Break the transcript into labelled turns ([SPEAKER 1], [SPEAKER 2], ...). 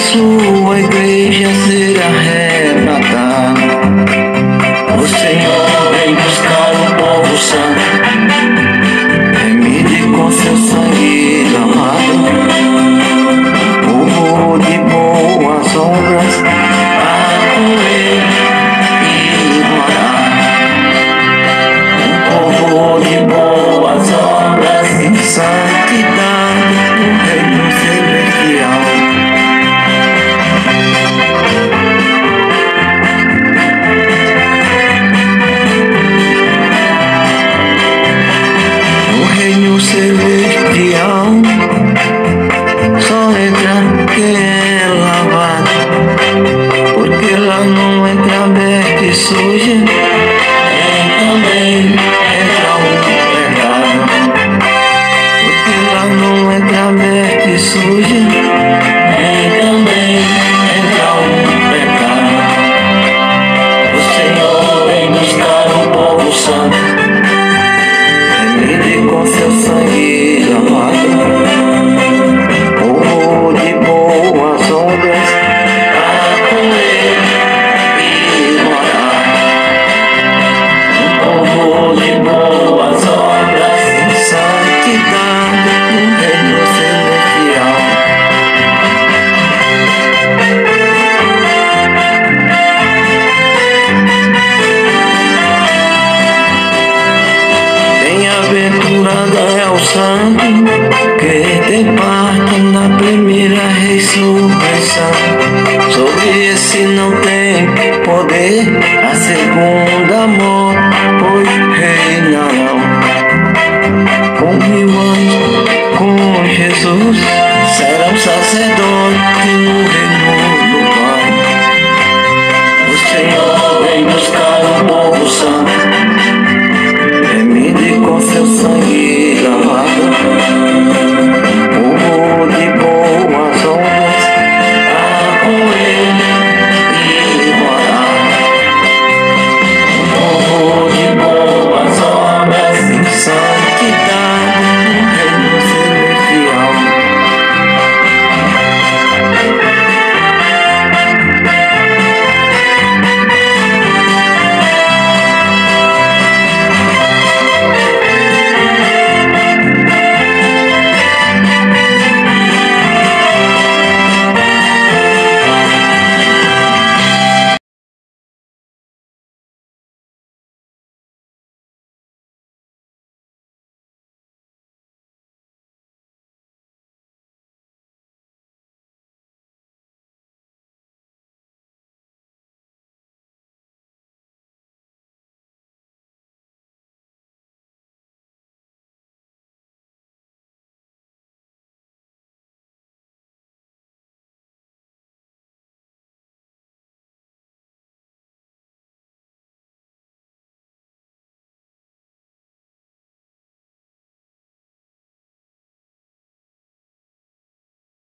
[SPEAKER 1] sua igreja ser arrebatada. O Senhor vem buscar um povo santo, remide com seu sangue derramado, povo de boas obras, para com ele e morar. Um povo de boas obras e santidade no reino celestial. Celestial, só entra quem é lavado, porque lá não entra aberto e suja, nem também entra o pecado. Porque lá não entra aberto e suja, nem também entra o pecado. O Senhor vem buscar um povo santo, com seu sangue derramado, povo de boas obras, para com ele e morar. Um povo de boas obras em santidade no reino celestial. Bem-aventurado é o santo que tem parte na primeira ressurreição. Sobre esse não tem poder a segunda morte, pois reinará.